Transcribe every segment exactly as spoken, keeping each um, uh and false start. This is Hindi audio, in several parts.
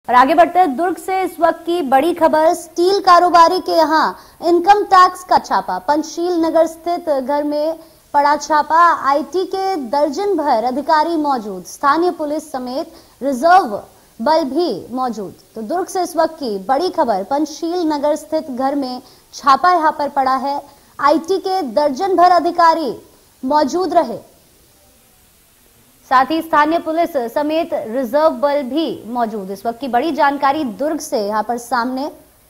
और आगे बढ़ते हैं दुर्ग से इस वक्त की बड़ी खबर। स्टील कारोबारी के यहां इनकम टैक्स का छापा। पंचशील नगर स्थित घर में पड़ा छापा। आईटी के दर्जन भर अधिकारी मौजूद, स्थानीय पुलिस समेत रिजर्व बल भी मौजूद। तो दुर्ग से इस वक्त की बड़ी खबर। पंचशील नगर स्थित घर में छापा यहां पर पड़ा है। आईटी के दर्जन भर अधिकारी मौजूद रहे, साथ ही स्थानीय पुलिस समेत रिजर्व बल भी मौजूद। इस वक्त की बड़ी जानकारी दुर्ग से यहां पर सामने।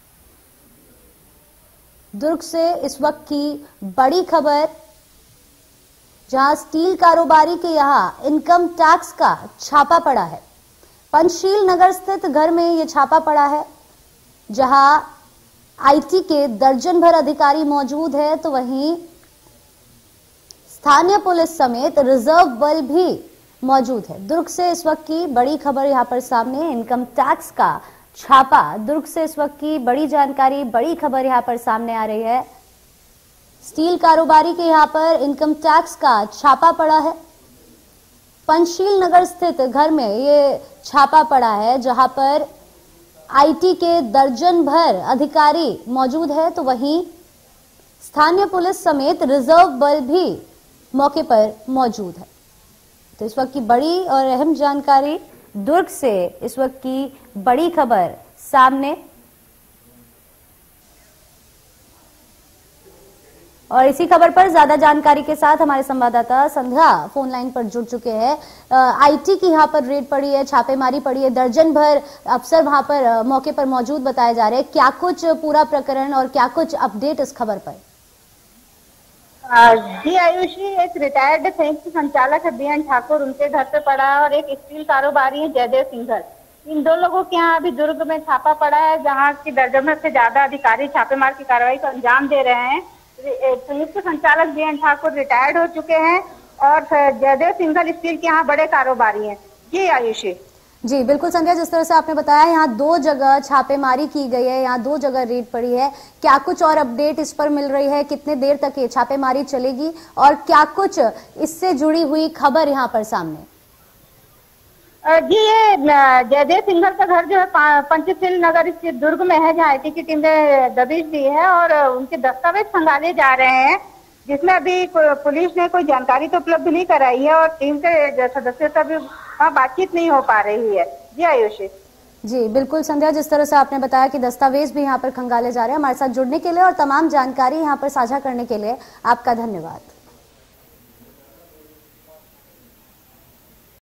दुर्ग से इस वक्त की बड़ी खबर, जहां स्टील कारोबारी के यहां इनकम टैक्स का छापा पड़ा है। पंचशील नगर स्थित घर में यह छापा पड़ा है, जहां आईटी के दर्जन भर अधिकारी मौजूद है, तो वहीं स्थानीय पुलिस समेत रिजर्व बल भी मौजूद है। दुर्ग से इस वक्त की बड़ी खबर यहां पर सामने। इनकम टैक्स का छापा। दुर्ग से इस वक्त की बड़ी जानकारी, बड़ी खबर यहां पर सामने आ रही है। स्टील कारोबारी के यहां पर इनकम टैक्स का छापा पड़ा है। पंचशील नगर स्थित घर में ये छापा पड़ा है, जहां पर आईटी के दर्जन भर अधिकारी मौजूद है, तो वहीं स्थानीय पुलिस समेत रिजर्व बल भी मौके पर मौजूद है। तो इस वक्त की बड़ी और अहम जानकारी दुर्ग से, इस वक्त की बड़ी खबर सामने। और इसी खबर पर ज्यादा जानकारी के साथ हमारे संवाददाता संध्या फोन लाइन पर जुड़ चुके हैं। आईटी की यहां पर रेड पड़ी है, छापेमारी पड़ी है, दर्जन भर अफसर वहां पर मौके पर मौजूद बताए जा रहे हैं। क्या कुछ पूरा प्रकरण और क्या कुछ अपडेट इस खबर पर? जी आयुषी, एक रिटायर्ड संयुक्त संचालक है बी एन ठाकुर, उनके घर पे पड़ा है, और एक स्टील कारोबारी है जयदेव सिंघल। इन दो लोगों के यहाँ अभी दुर्ग में छापा पड़ा है, जहाँ की दर्जनों से ज्यादा अधिकारी छापेमार की कार्रवाई को अंजाम दे रहे हैं। संयुक्त संचालक बी एन ठाकुर रिटायर्ड हो चुके हैं और जयदेव सिंघल स्टील के यहाँ बड़े कारोबारी हैं। जी आयुषी। जी बिल्कुल संध्या, जिस तरह से आपने बताया यहाँ दो जगह छापेमारी की गई है, यहाँ दो जगह रेड पड़ी है। क्या कुछ और अपडेट इस पर मिल रही है? कितने देर तक ये छापेमारी चलेगी और क्या कुछ इससे जुड़ी हुई खबर यहाँ पर सामने? जी, ये जयदेव सिंघल का घर जो है पंचशील नगर स्थित दुर्ग में है, जहाँ आईटी की टीम ने दबिश दी है और उनके दस्तावेज खंगाले जा रहे हैं, जिसमें अभी पुलिस ने कोई जानकारी तो उपलब्ध नहीं कराई है और टीम के सदस्यों से भी बातचीत नहीं हो पा रही है। जी आयुषी। जी बिल्कुल संध्या, जिस तरह से आपने बताया कि दस्तावेज भी यहाँ पर खंगाले जा रहे हैं। हमारे साथ जुड़ने के लिए और तमाम जानकारी यहाँ पर साझा करने के लिए आपका धन्यवाद।